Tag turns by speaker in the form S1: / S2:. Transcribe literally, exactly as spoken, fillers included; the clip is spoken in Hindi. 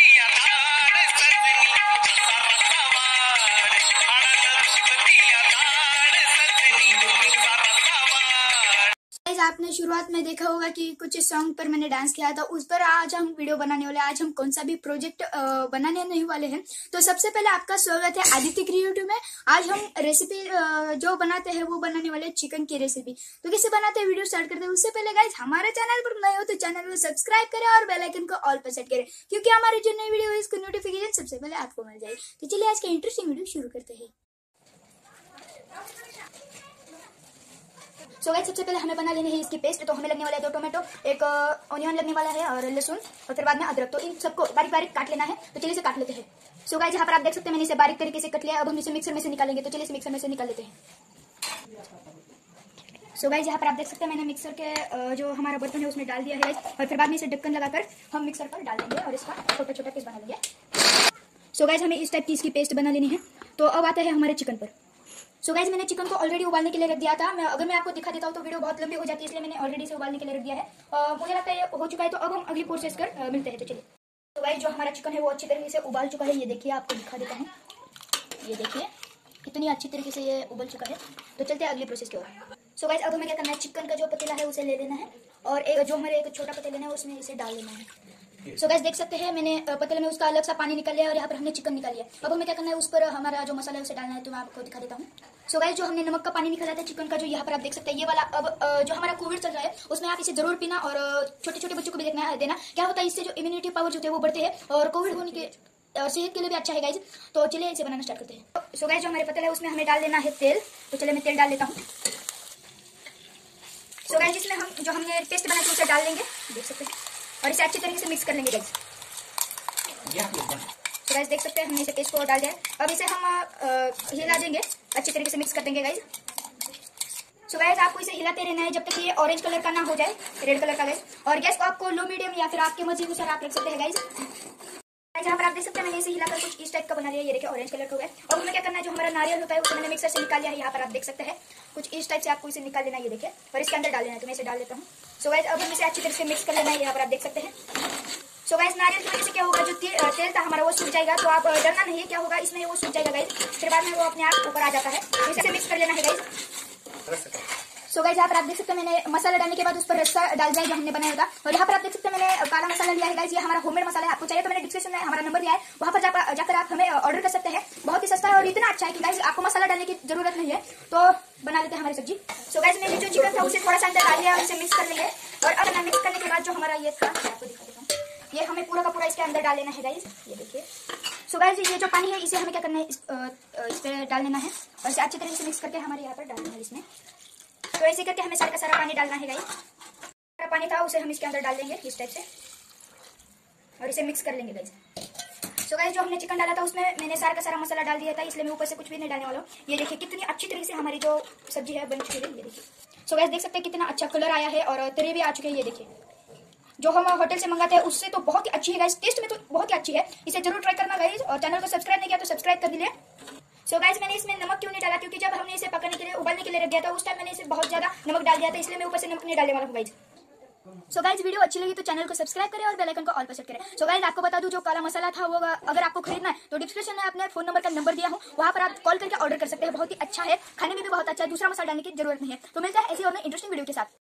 S1: आपने शुरुआत में देखा होगा कि कुछ सॉन्ग पर मैंने डांस किया था, उस पर आज हम वीडियो बनाने वाले हैं। आज हम कौन सा भी प्रोजेक्ट बनाने नहीं वाले हैं। तो सबसे पहले आपका स्वागत है आदित्य क्रिएटिव में। आज हम रेसिपी जो बनाते हैं वो बनाने वाले चिकन की रेसिपी। तो कैसे बनाते हैं वीडियो स्टार्ट करते हैं। उससे पहले गाइस हमारे चैनल पर नए हो तो चैनल को सब्सक्राइब करें और बेल आइकन को ऑल पर सेट करें, क्योंकि हमारी जो नई वीडियो है इसको नोटिफिकेशन सबसे पहले आपको मिल जाए। तो चलिए आज का इंटरेस्टिंग वीडियो शुरू करते हैं। सो गाइस सबसे पहले हमें बना लेने हैं इसकी पेस्ट। तो हमें लगने वाला है दो टोमेटो, एक ऑनियन लगने वाला है और लहसुन, और फिर बाद में अदरक। तो इन सबको बारीक बारीक काट लेना है। तो चलिए इसे काट लेते हैं। सो गाइस यहाँ पर आप देख सकते हैं मैंने इसे बारीक तरीके से कट लिया। अब हम इसे मिक्सर में से निकालेंगे। तो चलिए इसे मिक्सर में से निकाल लेते हैं। सो गाइस यहाँ पर आप देख सकते हैं मैंने मिक्सर के जो हमारा बर्तन है उसमें डाल दिया है और फिर बाद में इसे ढक्कन लगाकर हम मिक्सर पर डाल देंगे और इसका छोटा छोटा पीस बना लेंगे। सो गाइस हमें इस टाइप की इसकी पेस्ट बना लेनी है। तो अब आता है हमारे चिकन पर। सो so गाइस मैंने चिकन को ऑलरेडी उबालने के लिए रख दिया था। मैं अगर मैं आपको दिखा देता हूँ तो वीडियो बहुत लंबी हो जाती है, इसलिए मैंने ऑलरेडी इसे उबालने के लिए रख दिया है। uh, मुझे लगता है ये हो चुका है। तो अब हम अगली प्रोसेस कर uh, मिलते हैं। तो चलिए। तो गाइस जो हमारा चिकन है वो अच्छी तरीके से उबाल चुका है। ये देखिए, आपको दिखा देता हूँ। ये देखिए कितनी अच्छी तरीके से ये उबल चुका है। तो चलते हैं अगली प्रोसेस की ओर। सो गाइस अब हमें क्या करना है, चिकन का जो पतीला है उसे ले लेना है और एक जो हमारे एक छोटा पतीला है उसमें इसे डाल लेना है। सो गाइस देख सकते हैं मैंने पतीले में उसका अलग सा पानी निकाल लिया और यहाँ पर हमने चिकन निकाल लिया। अब हमें क्या करना है, उस पर हमारा जो मसाला है उसे डालना है। तो मैं आपको दिखा देता हूँ। सो गाइस जो हमने नमक का पानी निकाला था चिकन का, जो यहाँ पर आप देख सकते हैं ये वाला। अब जो हमारा कोविड चल रहा है उसमें आप इसे जरूर पीना और छोटे छोटे बच्चों को भी देखना देना। क्या होता है, इससे जो इम्यूनिटी पावर जो है वो बढ़ते हैं और कोविड होने के सेहत के लिए भी अच्छा है गाइज। तो चलिए इसे बनाना स्टार्ट करते हैं। सो गाइस जो हमारे पतीला है उसमें हमें डाल देना है तेल। तो चलिए मैं तेल डाल लेता हूँ। सो गाइस इसमें हम जो हमने पेस्ट बनाया था उसे डाल लेंगे, देख सकते हैं, और इसे अच्छी तरीके से मिक्स कर लेंगे गाइस। तो गाइस देख सकते हैं हमने इसे पेस्ट को डाल दिया। अब इसे हम हिला देंगे, अच्छी तरीके से मिक्स कर देंगे गाइस। सो गाइस आपको इसे हिलाते रहना है जब तक ये ऑरेंज कलर का ना हो जाए, रेड कलर का गाइस। और गैस को आपको लो मीडियम या फिर आपके मर्जी अनुसार आप रख सकते हैं गाइस। यहाँ पर आप देख सकते हैं मैंने इसे हिलाकर कुछ इस टाइप का बना लिया। ये देखिए ऑरेंज कलर का हो गया। अब हमें क्या करना है, जो हमारा नारियल होता है उसे मैंने मिक्सर से निकाल लिया है। यहाँ पर आप देख सकते हैं कुछ इस टाइप से आपको इसे निकाल लेना है। ये देखिए, और इसके अंदर डाल लेना है। तो मैं इसे डाल देता हूँ। सो गाइस अब हम इसे अच्छी तरह से मिक्स कर लेना है। यहाँ पर आप देख सकते हैं। सो गाइस नारियल की वजह से क्या होगा, जो तेल तेल था हमारा वो सूख जाएगा। तो आप डरना नहीं है, क्या होगा इसमें वो सूख जाएगा गाइस। फिर बाद में वो अपने आप ऊपर आ जाता है। इसे मिक्स कर लेना है गाइस। सो गाइस यहाँ पर आप देख सकते हैं मैंने मसाला डालने के बाद उस पर रस्सा डाल दिया जो हमने बनाया था। और यहाँ पर आप देख सकते हैं मैंने काला मसाला लिया है गाइस। ये हमारा होममेड मसाला है। आपको चाहिए तो मैंने डिस्क्रिप्शन में हमारा नंबर दिया है, वहाँ पर जाकर जाकर आप हमें ऑर्डर कर सकते हैं। बहुत ही सस्ता है और इतना अच्छा है कि गाइस आपको मसाला डालने की जरूरत नहीं है। तो बना लेते हैं हमारी सब्जी। सो गाइस मैंने जो चिकन था उसे थोड़ा सा अंदर डाल लिया और इसे मिक्स कर लेंगे। और अब मिक्स करने के बाद जो हमारा ये था, आपको दिखा देता हूँ, ये हमें पूरा का पूरा इसके अंदर डाल लेना है गाइस। ये देखिए। सो गाइस ये जो पानी है इसे हमें क्या करना है, इस, इस पे डाल लेना है और इसे अच्छी तरीके से मिक्स करके हमारे यहाँ पर डालना है इसमें। तो ऐसे करके हमें सारा का सारा पानी डालना है गाइस। सारा पानी था उसे हम इसके अंदर डाल देंगे इस टाइप से और इसे मिक्स कर लेंगे गाइस। सो गाइस जो हमने चिकन डाला था उसमें मैंने सारा का सारा मसाला डाल दिया था, इसलिए मैं ऊपर से कुछ भी नहीं डालने वाला हूँ। ये देखिए कितनी अच्छी तरीके से हमारी जो सब्जी है बन चुकी है। ये देखिए। सो गाइस देख सकते हैं कितना अच्छा कलर आया है और तरे भी आ चुके हैं। ये देखिए जो हम होटल से मंगाते हैं उससे तो बहुत ही अच्छी है गाइस। टेस्ट में तो बहुत ही अच्छी है। इसे जरूर ट्राई करना गाइस। और चैनल को सब्सक्राइब नहीं किया तो सब्सक्राइब कर दीजिए। सो गाइस मैंने इसमें नमक क्यों नहीं डाला, क्योंकि जब हमने इसे पकाने के लिए उबालने के लिए रख दिया था उस टाइम मैंने इसे बहुत ज्यादा नमक डाल दिया था, इसलिए मैं ऊपर से नमक नहीं डालने वाला हूँ गाइस। सो गाइस वीडियो अच्छी लगी तो चैनल को सब्सक्राइब करें और बेल आइकन को ऑल पर सेट करें। सो गाइस आपको बता दूं जो काला मसाला था वो अगर आपको खरीदना है तो डिस्क्रिप्शन में अपने फोन नंबर का नंबर दिया हूँ, वहाँ पर आप कॉल करके ऑर्डर कर सकते हैं। बहुत ही अच्छा है, खाने में भी बहुत अच्छा है, दूसरा मसाला डालने की जरूरत नहीं है। तो मिलता है ऐसी और इंटरेस्टिंग वीडियो के साथ।